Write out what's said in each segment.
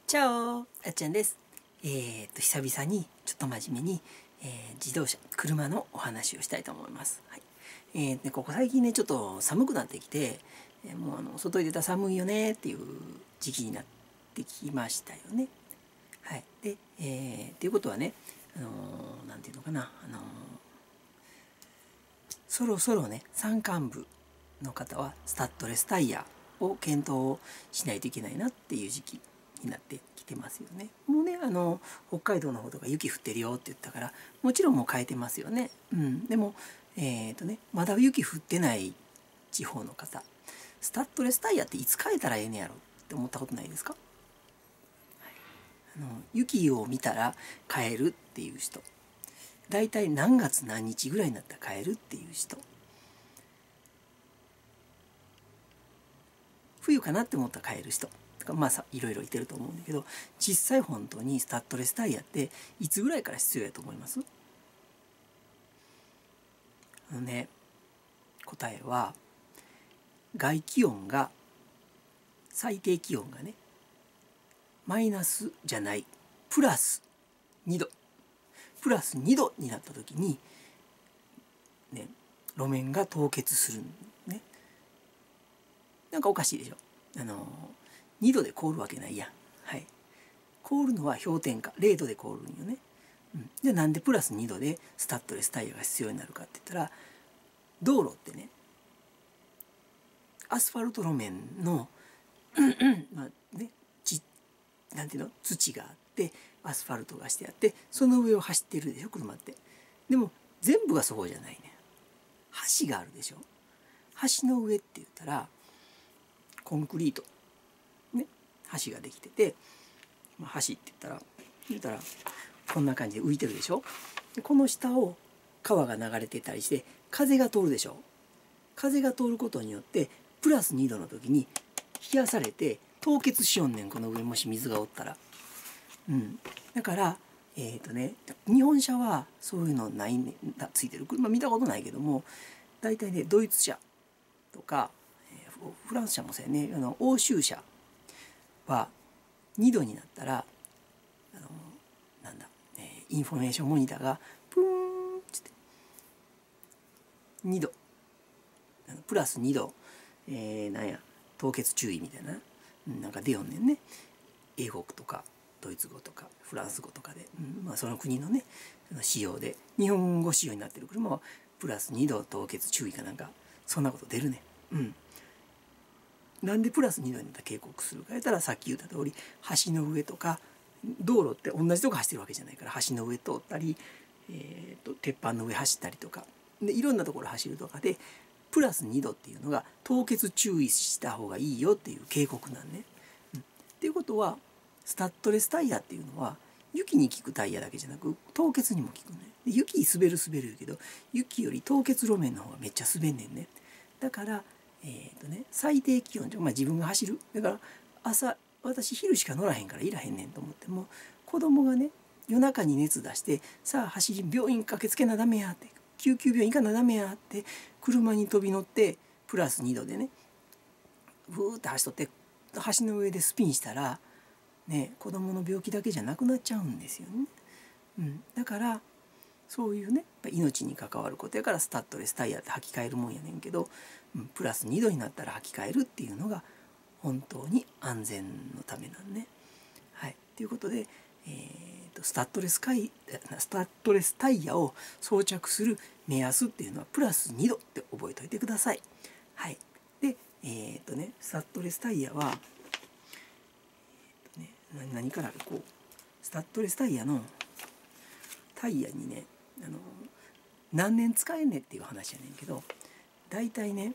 チャオ、あっちゃんです。久々に、ちょっと真面目に、自動車、車のお話をしたいと思います。はい。で、ここ最近ね、ちょっと寒くなってきて、もう外に出たら寒いよねっていう時期になってきましたよね。はい。で、っていうことはね、なんていうのかな、そろそろね、山間部の方はスタッドレスタイヤを検討しないといけないなっていう時期になってきてますよね。もうね、北海道の方とか雪降ってるよって言ったから、もちろんもう変えてますよね。うん。でも、まだ雪降ってない地方の方、スタッドレスタイヤっていつ変えたらええねやろって思ったことないですか？雪を見たら変えるっていう人。だいたい何月何日ぐらいになったら変えるっていう人。冬かなって思ったら変える人とか、まあさ、いろいろいてると思うんだけど、実際本当にスタッドレスタイヤっていつぐらいから必要やと思います？答えは、外気温が、最低気温がね、マイナスじゃない、プラス2度。プラス2度になった時に、ね、路面が凍結するね。なんかおかしいでしょ。2度で凍るわけないやん。はい。凍るのは氷点下、0度で凍るんよね。うん。で、なんでプラス2度でスタッドレスタイヤが必要になるかって言ったら、道路ってね、アスファルト路面の、まあね、なんていうの、土があって、アスファルトがしてあって、その上を走ってるでしょ、車って。でも、全部がそうじゃないね。橋があるでしょ。橋の上って言ったら、コンクリート。ね。橋ができてて、まあ、橋って言ったら、こんな感じで浮いてるでしょ。でこの下を川が流れてたりして、風が通るでしょ。風が通ることによって、プラス2度の時に冷やされて凍結しよんねん、この上もし水がおったら。うん。だから、日本車はそういうのないね、ついてる車見たことないけども、大体ね、ドイツ車とか、フランス車もそうやね、欧州車は2度になったら、なんだ、インフォメーションモニターがプーンって2度、プラス2度、なんや、凍結注意みたいな、なんか出よんねんね。英語とかドイツ語とかフランス語とかで、まあ、その国のね、仕様で、日本語仕様になってる車はプラス2度凍結注意かなんか、そんなこと出るね。うん。なんでプラス2度になったら警告するかやったら、さっき言った通り、橋の上とか、道路って同じとこ走ってるわけじゃないから、橋の上通ったり、鉄板の上走ったりとかで、いろんなところ走るとかでプラス2度っていうのが凍結注意した方がいいよっていう警告なんね。っていうことは、スタッドレスタイヤっていうのは雪に効くタイヤだけじゃなく凍結にも効くね。で雪滑るけど、雪より凍結路面の方がめっちゃ滑んねんね。だから最低気温、まあ、自分が走る、だから私昼しか乗らへんからいらへんねんと思っても、子供がね、夜中に熱出して、さあ走り、病院駆けつけなダメやって、救急病院行かなダメやって車に飛び乗ってプラス2度でね、ブーって走っとって、橋の上でスピンしたらね、子供の病気だけじゃなくなっちゃうんですよね。だからそういうね、命に関わることやからスタッドレスタイヤって履き替えるもんやねんけど、プラス2度になったら履き替えるっていうのが本当に安全のためなんね。はい。ということで、スタッドレスタイヤを装着する目安っていうのはプラス2度って覚えておいてください。はい。で、スタッドレスタイヤは、何からこう、スタッドレスタイヤのタイヤにね、何年使えんねっていう話やねんけど、大体ね、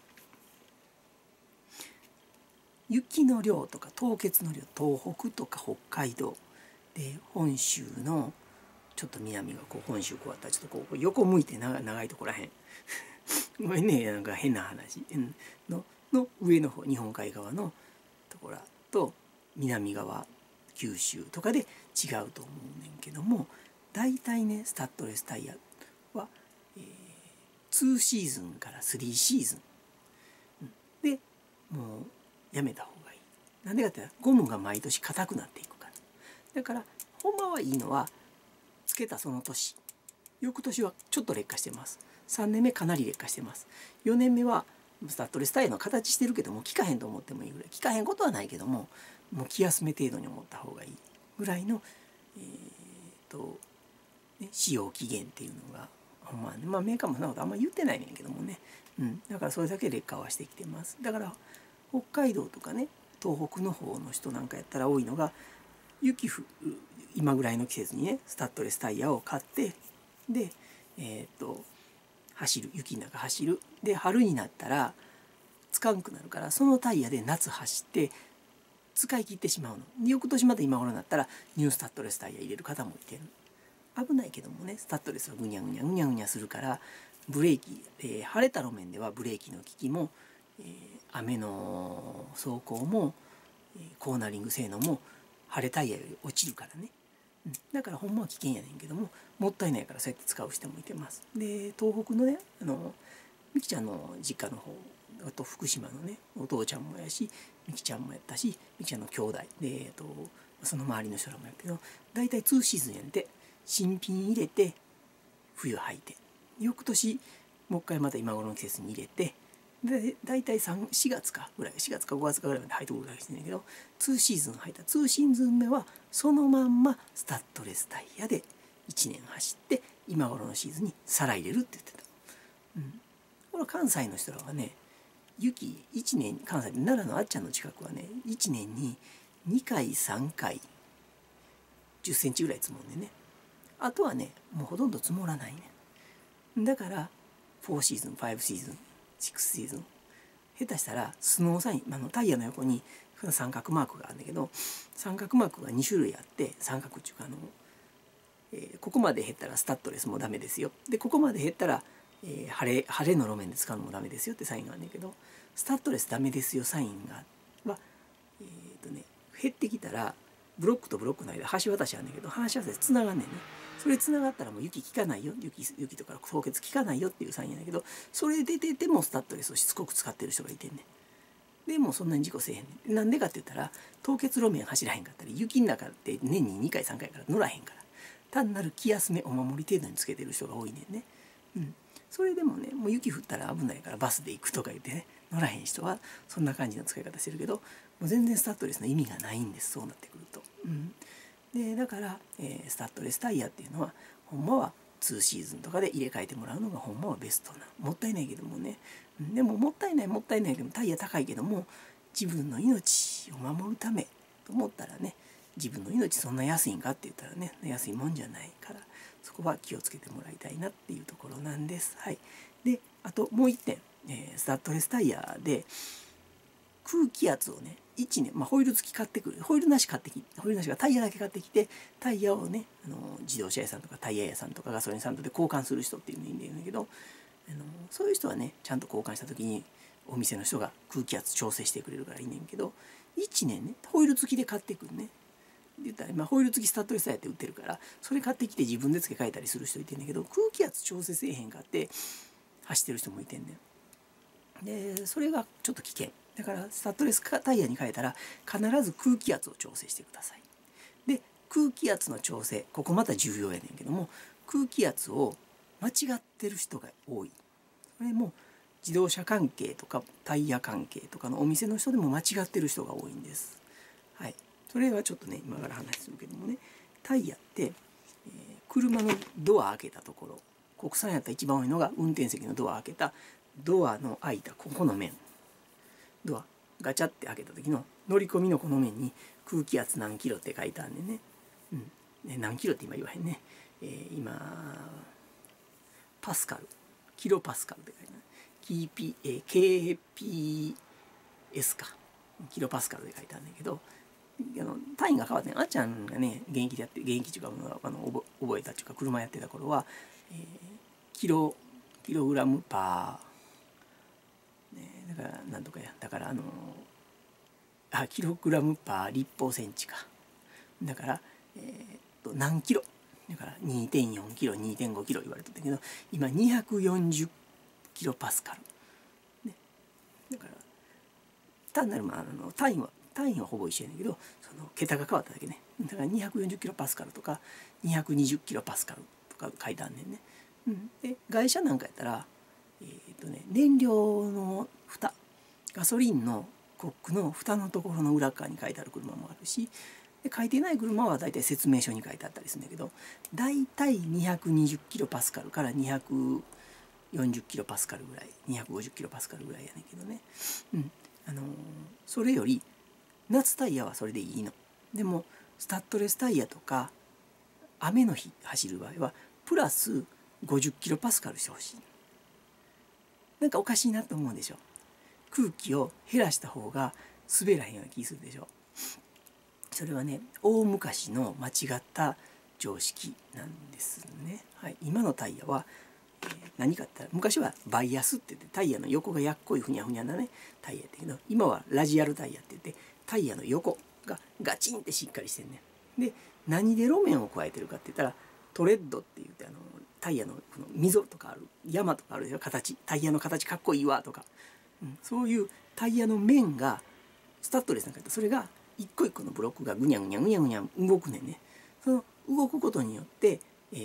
雪の量とか凍結の量、東北とか北海道で、本州のちょっと南がこう本州こうやったらちょっとこう横向いて長いとこらへんごめんね、なんか変な話の上の方、日本海側のところと南側、九州とかで違うと思うねんけども、大体ね、スタッドレスタイヤは、2シーズンから3シーズンでもうやめた方がいい。 なんでかって言ったらゴムが毎年硬くなっていくから。だからほんまはいいのはつけたその年、翌年はちょっと劣化してます。3年目かなり劣化してます。4年目はスタッドレスタイヤの形してるけども効かへんと思ってもいいぐらい、効かへんことはないけども、もう気休め程度に思った方がいいぐらいの、使用期限っていうのがほんまはね、まあメーカーもそんなことあんま言ってないねんけどもね、だからそれだけ劣化はしてきてます。だから北海道とかね東北の方の人なんかやったら多いのが、今ぐらいの季節にねスタッドレスタイヤを買って、で走る、雪の中走る、で春になったら使わんくなるから、そのタイヤで夏走って使い切ってしまうの。翌年また今頃になったらニュースタッドレスタイヤ入れる方もいてる。危ないけどもね、スタッドレスはぐにゃぐにゃぐにゃぐにゃするから、ブレーキ、晴れた路面ではブレーキの効きも、雨の走行も、コーナリング性能も晴れタイヤより落ちるからね、だからほんまは危険やねんけども、もったいないからそうやって使う人もいてます。で東北のねみきちゃんの実家の方、あと福島のねお父ちゃんもやし、みきちゃんもやったし、みきちゃんの兄弟で、その周りの人らもやるけど、大体2シーズンやんで、新品入れて冬履いて、翌年もう一回また今頃の季節に入れて、で大体4月かぐらい、4月か5月かぐらいまで履いてくるぐらいしてんだけど、2シーズン履いた2シーズン目はそのまんまスタッドレスタイヤで1年走って、今頃のシーズンにさら入れるって言ってた。これ関西の人らはね、雪1年、関西で奈良のあっちゃんの近くはね1年に2回3回10センチぐらい積もんでね、あとはねもうほとんど積もらないね。だから4シーズン5シーズン6シーズン、下手したらスノーサイン、タイヤの横に三角マークがあるんだけど、三角マークが2種類あって、三角っていうかここまで減ったらスタッドレスもダメですよ、でここまで減ったら、晴れの路面で使うのもダメですよってサインがあるんだけど、スタッドレスダメですよサインは減ってきたらブロックとブロックの間橋渡しあるんだけど、橋渡しつながんねんね。それつながったらもう雪効かないよ、雪とか凍結効かないよっていうサインやだけど、それ出ててもスタッドレスをしつこく使ってる人がいてんねん。でもそんなに事故せえへんねん。なんでかって言ったら、凍結路面走らへんかったり、雪の中って年に2回3回から乗らへんから、単なる気休めお守り程度につけてる人が多いねんね。それでもね、もう雪降ったら危ないからバスで行くとか言ってね、乗らへん人はそんな感じの使い方してるけど、もう全然スタッドレスの意味がないんです、そうなってくると。でだから、スタッドレスタイヤっていうのはほんまは2シーズンとかで入れ替えてもらうのがほんまはベストな。もったいないけどもね、でももったいないけど、タイヤ高いけども自分の命を守るためと思ったらね、自分の命そんな安いんかって言ったらね、安いもんじゃないから、そこは気をつけてもらいたいなっていうところなんです。はい、であともう一点、スタッドレスタイヤで空気圧をね1年、ホイール付き買ってくる、ホイールなしがタイヤだけ買ってきて、タイヤをね自動車屋さんとかタイヤ屋さんとかガソリンスタンドで交換する人っていうのいいんだけど、そういう人はねちゃんと交換した時にお店の人が空気圧調整してくれるからいいねんけど、1年ねホイール付きで買ってくるね。言ったらホイール付きスタッドレスタイヤって売ってるから、それ買ってきて自分で付け替えたりする人いてんだけど、空気圧調整せえへんかって走ってる人もいてんねん。でそれがちょっと危険だから、スタッドレスタイヤに変えたら必ず空気圧を調整してください。で空気圧の調整、ここまた重要やねんけども、空気圧を間違ってる人が多い。これも自動車関係とかタイヤ関係とかのお店の人でも間違ってる人が多いんです。はい、それはちょっとね今から話するけどもね、タイヤって、車のドア開けたところ、国産やったら一番多いのが運転席のドア開けた、ドアの開いたここの面、ドアガチャって開けた時の乗り込みのこの面に空気圧何キロって書いてあんねんね。何キロって今言わへんね。今パスカル、キロパスカルって書いてある。KPS か、キロパスカルで書いてあるんだけど、単位が変わってあっちゃんがね現役でやって、現役っていうか覚えたっていうか車やってた頃は、キログラムパー、だからなんとかや、だからキログラムパー立方センチか、だから何キロだから 2.4 キロ 2.5 キロ言われてたけど、今240キロパスカル、ね、だから単なる単位は単位はほぼ一緒やねんけど、その桁が変わっただけね。だから240キロパスカルとか220キロパスカルとか書いてあんねんね。で外車なんかやったら燃料の蓋、ガソリンのコックの蓋のところの裏側に書いてある車もあるし、で書いてない車はだいたい説明書に書いてあったりするんだけど、だいたい220キロパスカルから240キロパスカルぐらい、250キロパスカルぐらいやねんけどね。それより夏タイヤはそれでいいの。でもスタッドレスタイヤとか雨の日走る場合はプラス50キロパスカルしてほしい。なんかおかしいなと思うでしょ。空気を減らした方が滑らへんような気するでしょ。それはね、大昔の間違った常識なんですね。はい、今のタイヤは、何かって言ったら、昔はバイアスって言ってタイヤの横がやっこいふにゃふにゃなねタイヤだけど、今はラジアルタイヤって言ってタイヤの横がガチンってしっかりしてんねん。で何で路面を加えてるかって言ったら、トレッドって言ってタイヤのこの溝とかある山とかあるでしょ、形、タイヤの形かっこいいわとか、そういうタイヤの面がスタッドレスなんかやったらそれが一個一個のブロックがぐにゃぐにゃぐにゃぐにゃ動くねんね。その動くことによって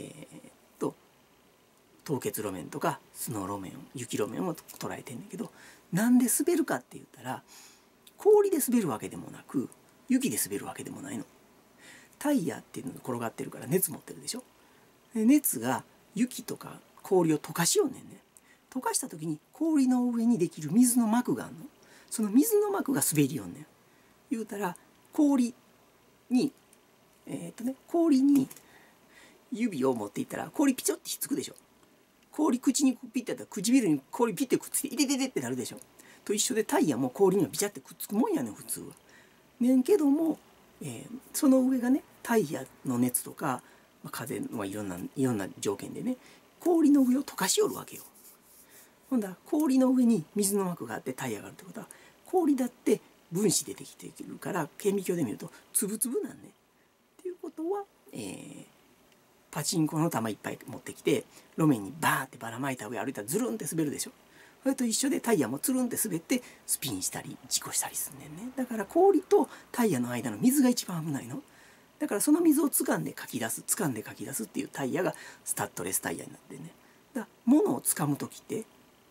凍結路面とかスノー路面、雪路面を捉えてんねんけど、なんで滑るかって言ったら、氷で滑るわけでもなく雪で滑るわけでもないの。タイヤっていうのが転がってるから熱持ってるでしょ。で熱が雪とか氷を溶かしようねんね。溶かした時に氷の上にできる水の膜があるの。その水の膜が滑りよんねん。言うたら氷に氷に指を持っていったら氷ピチョってひっつくでしょ。氷口にピッてやったら唇に氷ピッてくっつけてイテテテってなるでしょ。と一緒でタイヤも氷にはビチャってくっつくもんやねん普通は。ねんけども、その上がねタイヤの熱とか風はいろんな条件でね氷の上を溶かしよるわけよ。ほんだら氷の上に水の膜があってタイヤがあるってことは、氷だって分子出てきてるから顕微鏡で見るとつぶつぶなんね。っていうことは、パチンコの玉いっぱい持ってきて路面にバーってばらまいた上歩いたらズルンって滑るでしょ。それと一緒でタイヤもつるんって滑ってスピンしたり事故したりすんねんね。だから氷とタイヤの間の水が一番危ないの。だからその水を掴んでかき出すっていうタイヤがスタッドレスタイヤになってね。だから物を掴む時って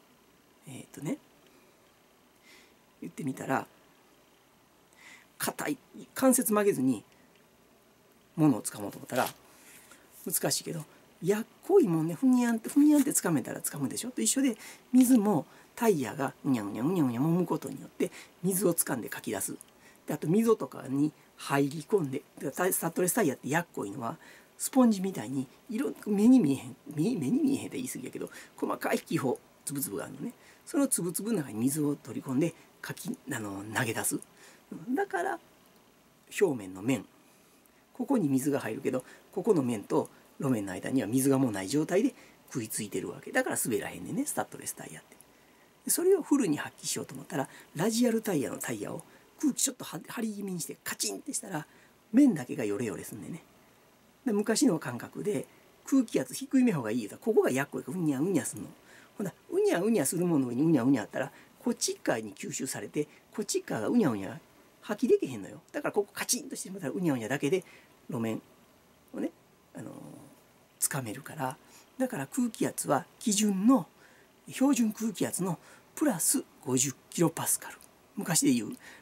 言ってみたら、硬い関節曲げずに物を掴もうと思ったら難しいけど、やっこいもんね、ふにゃんって掴めたら掴むでしょ。と一緒で水もタイヤがうにゃうにゃうにゃうにゃ揉むことによって水を掴んでかき出す。であと溝とかに入り込んで、スタッドレスタイヤってやっこいのはスポンジみたいに目に見えへんって言い過ぎやけど細かい気泡つぶつぶがあるのね。そのつぶつぶの中に水を取り込んで投げ出す。だから表面の面、ここに水が入るけどここの面と路面の間には水がもうない状態で食いついてるわけだから滑らへんねんね、スタッドレスタイヤって。それをフルに発揮しようと思ったらラジアルタイヤのタイヤを空気ちょっと張り気味にしてカチンってしたら面だけがヨレヨレすんでね。で昔の感覚で空気圧低いめ方がいいよ。ここがやっこいからうにゃうにゃすんの。ほなうにゃうにゃするものの上にうにゃうにゃあったらこっち側に吸収されてこっち側がうにゃうにゃ吐きできへんのよ。だからここカチンとしてもらったらうにゃうにゃだけで路面をねつかめるから。だから空気圧は基準の標準空気圧のプラス50キロパスカル、昔でいう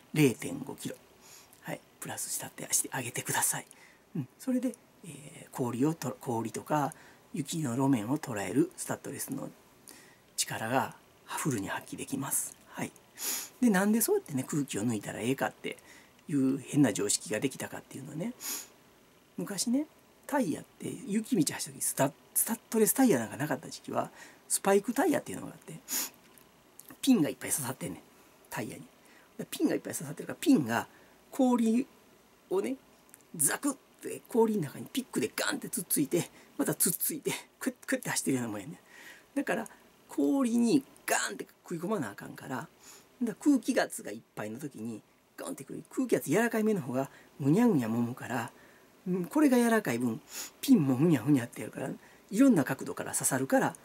0.5 キロ、はい、プラスしてあげてください。それで、氷とか雪の路面を捉えるスタッドレスの力がフルに発揮できます。はい、でなんでそうやってね空気を抜いたらええかっていう変な常識ができたかっていうのはね、昔ねタイヤって雪道走る時スタッドレスタイヤなんかなかった時期はスパイクタイヤっていうのがあってピンがいっぱい刺さってんねんタイヤに。ピンがいっぱい刺さってるからピンが氷をねザクッて氷の中にピックでガンってつっついてまたつっついてクッて走ってるようなもんやねん。だから氷にガンって食い込まなあかんから空気圧がいっぱいの時にガンってくる空気圧柔らかい目の方がむにゃむにゃもむから、これが柔らかい分ピンもふにゃふにゃってやるからいろんな角度から刺さるから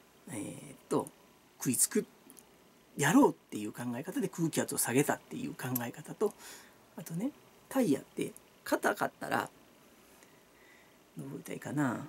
食いつくやろうっていう考え方で空気圧を下げたっていう考え方と、 あとね、タイヤって硬かったらどう言ったらいいかな、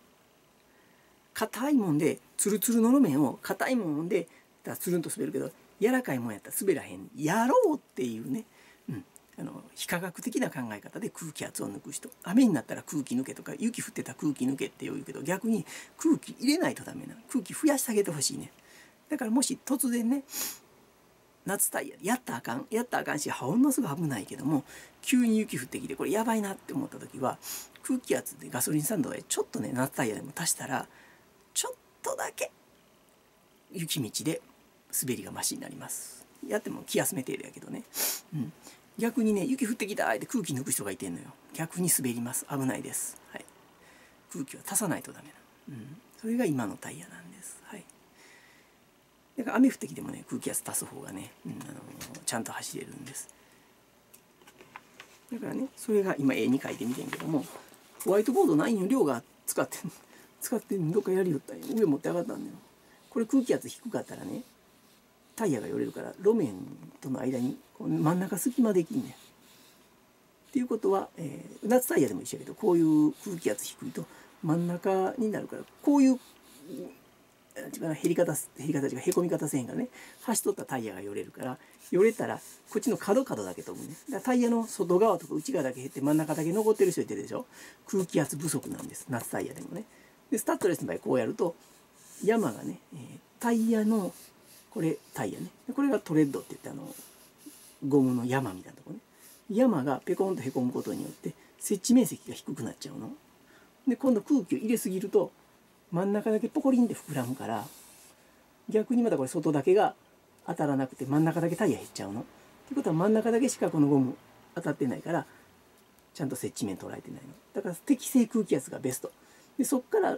硬いもんでツルツルの路面を硬いもんでつるんと滑るけど、柔らかいもんやったら滑らへんやろうっていうね、非科学的な考え方で空気圧を抜く人、雨になったら空気抜けとか雪降ってたら空気抜けって言うけど、逆に空気入れないとダメな、空気増やしてあげてほしいね。だからもし突然ね、夏タイヤやったらあかんし、ほんのすぐ危ないけども、急に雪降ってきてこれやばいなって思った時は、空気圧でガソリンスタンドへちょっとね、夏タイヤでも足したらちょっとだけ雪道で滑りがマシになります。やっても気休め程度やけどね、逆にね、雪降ってきたって空気抜く人がいてんのよ。逆に滑ります。危ないです。はい、空気は足さないとダメな、それが今のタイヤなんです。はい、だから雨降ってきてもね、空気圧足す方がね、ちゃんと走れるんです。だからね、それが今絵に描いてみてんけども、ホワイトボードないんよ、量が使ってどっかやりよったんよ。上持って上がったんだよ。これ空気圧低かったらね、タイヤが寄れるから路面との間に真ん中隙間できんねん。っていうことは、夏タイヤでも一緒やけど、こういう空気圧低いと真ん中になるから、こういう減り方がへこみ方せへんからね、走っとったタイヤが寄れるから、寄れたらこっちの角だけ飛ぶね。だからタイヤの外側とか内側だけ減って真ん中だけ残ってる人いてるでしょ。空気圧不足なんです、夏タイヤでもね。でスタッドレスの場合こうやると、山がね、タイヤのこれタイヤね、これがトレッドって言ってゴムの山みたいなとこね。山がペコンとへこむことによって接地面積が低くなっちゃうの。で今度空気を入れすぎると真ん中だけポコリンって膨らむから、逆にまたこれ外だけが当たらなくて真ん中だけタイヤ減っちゃうの。ってことは真ん中だけしかこのゴム当たってないから、ちゃんと接地面捉えてないの。だから適正空気圧がベストで、そっから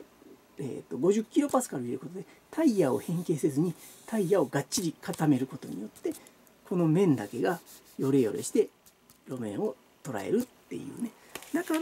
50キロパスカル入れることでタイヤを変形せずにタイヤをがっちり固めることによって、この面だけがヨレヨレして路面を捉えるっていうね。だから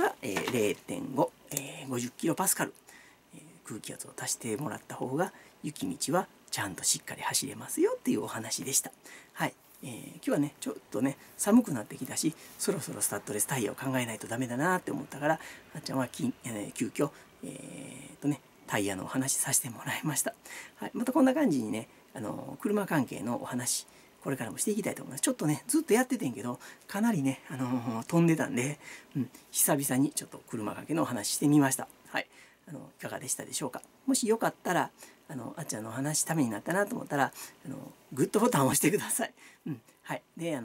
、0.5、50キロパスカル、空気圧を足してもらった方が雪道はちゃんとしっかり走れますよっていうお話でした。はい、今日はねちょっとね寒くなってきたし、そろそろスタッドレスタイヤを考えないとダメだなって思ったから、あっちゃんは急遽タイヤのお話させてもらいました。はい、またこんな感じにね車関係のお話これからもしていきたいと思います。ちょっとねずっとやっててんけど、かなりね飛んでたんで、久々にちょっと車関係のお話してみました。はい、いかがでしたでしょうか。もしよかったらあっちゃんのお話ためになったなと思ったらグッドボタンを押してください。はい、で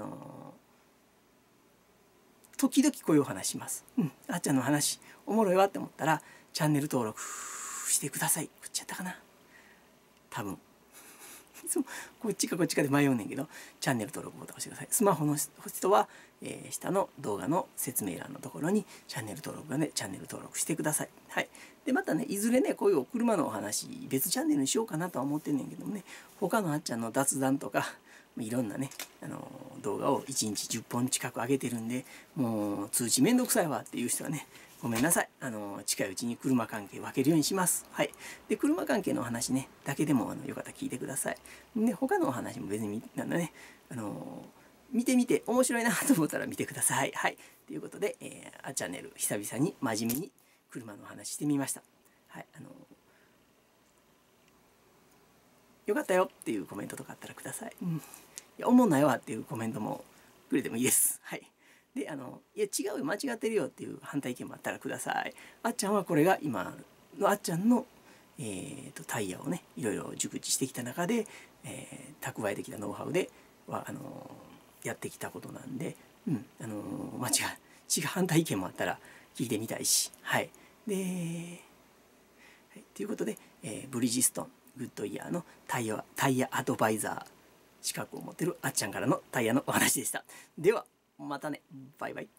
時々こういうお話します。あっちゃんの話おもろいわって思ったらチャンネル登録してください。こっちやったかな、多分いつもこっちかこっちかで迷うねんけど、チャンネル登録ボタンを押してください。スマホの人は、下の動画の説明欄のところにチャンネル登録がね、チャンネル登録してください。はい、でまたねいずれねこういうお車のお話別チャンネルにしようかなとは思ってんねんけどもね、他のあっちゃんの雑談とかいろんなね動画を1日10本近く上げてるんで、もう通知めんどくさいわっていう人はねごめんなさい。近いうちに車関係分けるようにします。はい。で、車関係のお話ね、だけでもよかったら聞いてください。で、他のお話も別にね、見てみて面白いなと思ったら見てください。はい。ということで、あチャンネル久々に真面目に車のお話してみました。はい。よかったよっていうコメントとかあったらください。いや、おもんないわっていうコメントもくれてもいいです。はい。でいや違うよ間違ってるよっていう反対意見もあったらください。あっちゃんはこれが今のあっちゃんの、タイヤをねいろいろ熟知してきた中で、蓄えてきたノウハウでやってきたことなんで、反対意見もあったら聞いてみたいし、はいで、ということで、ブリヂストングッドイヤーのタイヤアドバイザー資格を持ってるあっちゃんからのタイヤのお話でした。ではまたね。バイバイ。